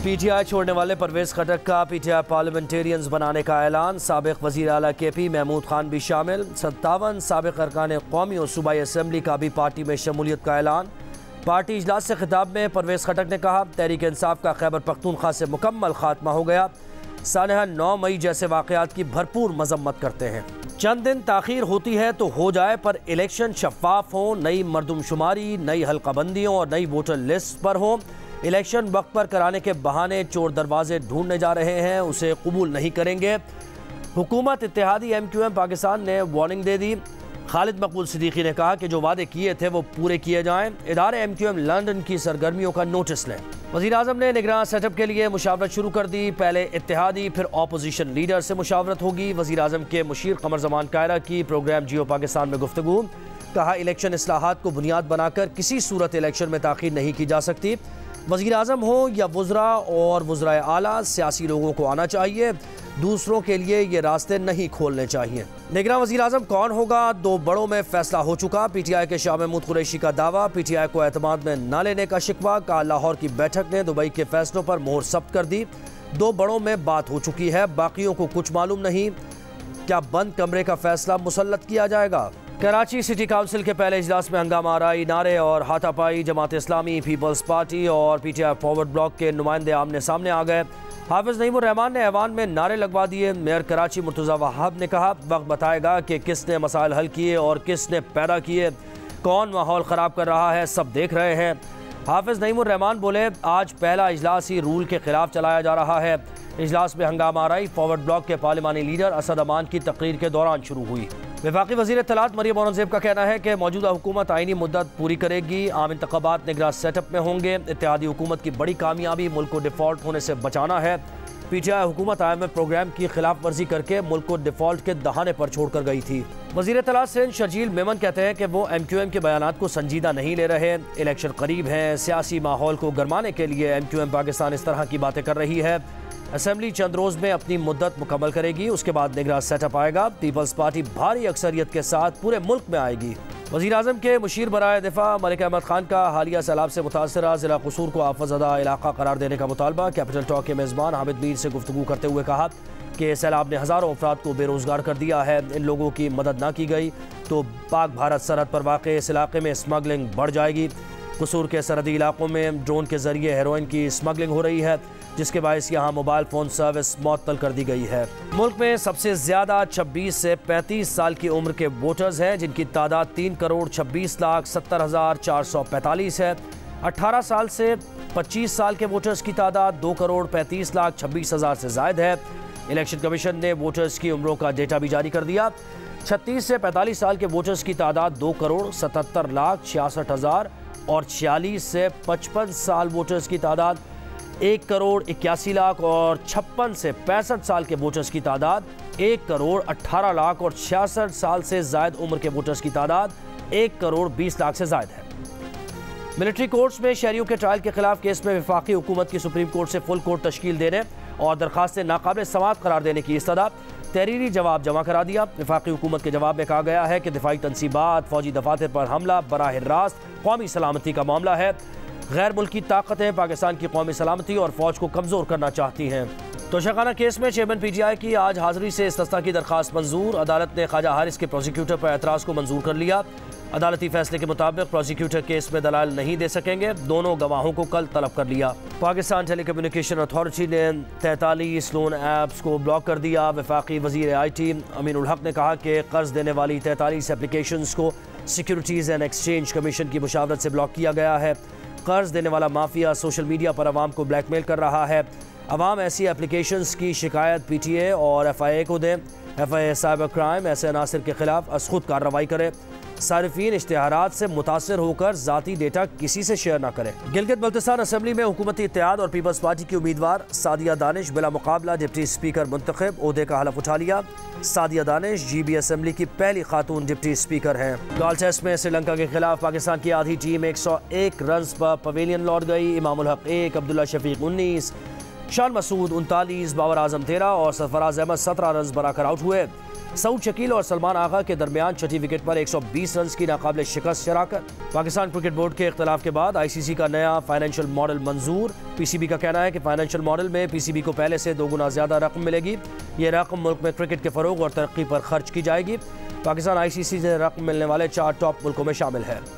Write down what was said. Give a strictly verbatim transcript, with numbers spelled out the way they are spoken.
PTI छोड़ने वाले परवेज खटक का पीटीआई पार्लियामेंटेरियंस बनाने का ऐलान। साबिक वजीर आला के पी महमूद खान भी शामिल। सत्तावन साबिक अरकान कौमी और सूबाई असम्बली का भी पार्टी में शमूलियत का ऐलान। पार्टी इजलास से खिताब में परवेज खटक ने कहा, तहरीक इंसाफ का खैबर पख्तूनख्वा से मुकम्मल खात्मा हो गया। सानहा नौ मई जैसे वाक़यात की भरपूर मजम्मत करते हैं। चंद दिन ताख़ीर होती है तो हो जाए, पर इलेक्शन शफाफ हो, नई मरदमशुमारी, नई हल्काबंदियों और नई वोटर लिस्ट पर हो। इलेक्शन वक्त पर कराने के बहाने चोर दरवाजे ढूंढने जा रहे हैं, उसे कबूल नहीं करेंगे। हुकूमत इत्तेहादी एम क्यू एम पाकिस्तान ने वार्निंग दे दी। खालिद मकबूल सिद्दीकी ने कहा कि जो वादे किए थे वो पूरे किए जाएं। इदारे एम क्यू एम लंदन की सरगर्मियों का नोटिस लें। वज़ीर आज़म ने निगरान सेटअप के लिए मुशावरत शुरू कर दी। पहले इत्तेहादी फिर अपोजिशन लीडर से मुशावरत होगी। वज़ीर आज़म के मुशीर कमर ज़मान कायरा की प्रोग्राम जियो पाकिस्तान में गुफ्तगू। कहा, इलेक्शन इस्लाहात को बुनियाद बनाकर किसी सूरत इलेक्शन में ताख़ीर नहीं की जा सकती। वज़ीर आज़म हो या वज़रा और वज़राए आला, सियासी लोगों को आना चाहिए, दूसरों के लिए ये रास्ते नहीं खोलने चाहिए। निगरान वज़ीर आज़म कौन होगा, दो बड़ों में फैसला हो चुका। पीटीआई के शाह महमूद कुरैशी का दावा, पीटीआई को एतमाद में न लेने का शिकवा। कहा, लाहौर की बैठक ने दुबई के फैसलों पर मोहर सब्त कर दी। दो बड़ों में बात हो चुकी है, बाकियों को कुछ मालूम नहीं। क्या बंद कमरे का फैसला मुसल्लत किया जाएगा? कराची सिटी काउंसिल के पहले इजलास में हंगामा आराई, नारे और हाथापाई। जमात इस्लामी, पीपल्स पार्टी और पीटीआई फॉरवर्ड ब्लॉक के नुमाइंदे आमने सामने आ गए। हाफिज नईमुर रहमान ने ऐवान में नारे लगवा दिए। मेयर कराची मुर्तज़ा वहाब ने कहा, वक्त बताएगा कि किसने मसाइल हल किए और किसने पैदा किए। कौन माहौल ख़राब कर रहा है, सब देख रहे हैं। हाफिज नईमुर रहमान बोले, आज पहला इजलास ही रूल के खिलाफ चलाया जा रहा है। इजलास में हंगामा आराई फॉरवर्ड ब्लॉक के पार्लिमानी लीडर असद अमान की तकरीर के दौरान शुरू हुई। वफाकी वज़ीर इत्तलात मरियम औरंगज़ेब का कहना है कि मौजूदा हुकूमत आईनी मुद्दत पूरी करेगी। आम इंतखाबात निगरान सेटअप में होंगे। इत्तेहादी हुकूमत की बड़ी कामयाबी मुल्क को डिफ़ॉल्ट होने से बचाना है। पीटीआई हुकूमत आई एम एफ प्रोग्राम की खिलाफ वर्जी करके मुल्क को डिफ़ॉल्ट के दहाने पर छोड़ कर गई थी। वज़ीर इत्तलात सिंध शर्जील मेमन कहते हैं कि वो एम क्यू एम के बयानात को संजीदा नहीं ले रहे। इलेक्शन करीब हैं, सियासी माहौल को गरमाने के लिए एम क्यू एम पाकिस्तान इस तरह की बातें कर रही है। असेंबली चंद रोज में अपनी मुद्दत मुकम्मल करेगी, उसके बाद निगरान सेटअप आएगा। पीपल्स पार्टी भारी अक्सरियत के साथ पूरे मुल्क में आएगी। वज़ीर आज़म के मुशीर बराए दिफा मलिक अहमद खान का हालिया सैलाब से मुतासरा ज़िला कसूर को आफतज़दा इलाका करार देने का मुतालबा। कैपिटल टॉक के मेज़बान हामिद मीर से गुफ्तगू करते हुए कहा कि सैलाब ने हज़ारों अफराद को बेरोज़गार कर दिया है। इन लोगों की मदद न की गई तो पाक भारत सरहद पर वाक़े इस इलाके में स्मगलिंग बढ़ जाएगी। कसूर के सरहदी इलाकों में ड्रोन के जरिए हेरोइन की स्मगलिंग हो रही है, जिसके बायस यहाँ मोबाइल फ़ोन सर्विस मअतल कर दी गई है। मुल्क में सबसे ज़्यादा छब्बीस से पैंतीस साल की उम्र के वोटर्स हैं, जिनकी तादाद तीन करोड़ छब्बीस लाख सत्तर हज़ार चार सौ पैंतालीस है। अट्ठारह साल से पच्चीस साल के वोटर्स की तादाद दो करोड़ पैंतीस लाख छब्बीस हज़ार से ज़ायद है। इलेक्शन कमीशन ने वोटर्स की उम्रों का डेटा भी जारी कर दिया। छत्तीस से पैंतालीस साल के वोटर्स की तादाद दो करोड़ सतहत्तर लाख छियासठ हज़ार और छियालीस से पचपन साल वोटर्स की तादाद एक करोड़ इक्यासी लाख और छप्पन से पैंसठ साल के वोटर्स की तादाद एक करोड़ अट्ठारह लाख और छियासठ साल से जायद उम्र के वोटर्स की तादाद एक करोड़ बीस लाख से जायद है। मिलिट्री कोर्ट्स में शहरियों के ट्रायल के खिलाफ केस में वफाकी हुकूमत की सुप्रीम कोर्ट से फुल कोर्ट तश्कील देने और दरखास्तें नाकाबिल समाअत करार देने की इस्तदा। तहरीरी जवाब जमा करा दिया। वफाकी हुकूमत के जवाब में कहा गया है कि दिफाई तनसीबात, फौजी दफातर पर हमला बराह रास्त कौमी सलामती का मामला है। गैर मुल्की ताकतें पाकिस्तान की कौमी सलामती और फौज को कमज़ोर करना चाहती हैं। तोशाखाना केस में चेयरमैन पी टी आई की आज हाजिरी से इस्तिस्ना की दरखास्त मंजूर। अदालत ने ख्वाजा हारिस के प्रोसिक्यूटर पर एतराज़ को मंजूर कर लिया। अदालती फैसले के मुताबिक प्रोसिक्यूटर केस में दलाल नहीं दे सकेंगे। दोनों गवाहों को कल तलब कर लिया। पाकिस्तान टेली कम्युनिकेशन अथॉरिटी ने तैंतालीस लोन ऐप्स को ब्लॉक कर दिया। वफाकी वज़ीर आई टी अमीनुल हक ने कहा कि कर्ज देने वाली तैंतालीस एप्लीकेशंस को सिक्योरिटीज़ एंड एक्सचेंज कमीशन की मुशावरत से ब्लॉक किया गया है। कर्ज देने वाला माफिया सोशल मीडिया पर आवाम को ब्लैकमेल कर रहा है। अवाम ऐसी एप्लीकेशंस की शिकायत पी टी ए और एफ आई ए को दें। F I A cyber crime ऐसे अनासर के खिलाफ अज़खुद कार्रवाई करे। सारिफीन इश्तिहारात से मुतासर होकर ज़ाती डेटा किसी से शेयर न करें। गिलगित बल्तिस्तान असम्बली में हुकूमती इत्तेहाद और पीपल्स पार्टी की उम्मीदवार सादिया दानिश बिला मुकाबला डिप्टी स्पीकर मुंतखब, ओहदे का हलफ उठा लिया। Sadia Danish G B assembly की पहली खातून डिप्टी स्पीकर हैं। गोल्फ टेस्ट में श्रीलंका के खिलाफ पाकिस्तान की आधी टीम एक सौ एक रन पर पवेलियन लौट गई। इमामुल हक एक, अब्दुल्ला शफीक उन्नीस, शान मसूद उनतालीस, बाबर आजम तेरह और सरफराज अहमद सत्रह रन बनाकर आउट हुए। सऊद शकील और सलमान आगा के दरमियान छठी विकेट पर एक सौ बीस रन की नाकाबिल शिकस्त शराकत। पाकिस्तान क्रिकेट बोर्ड के इख्तलाफ के बाद आईसीसी का नया फाइनेंशियल मॉडल मंजूर। पीसीबी का कहना है कि फाइनेंशियल मॉडल में पीसीबी को पहले से दो गुना ज्यादा रकम मिलेगी। ये रकम मुल्क में क्रिकेट के फरोग और तरक्की पर खर्च की जाएगी। पाकिस्तान आईसीसी से रकम मिलने वाले चार टॉप मुल्कों में शामिल है।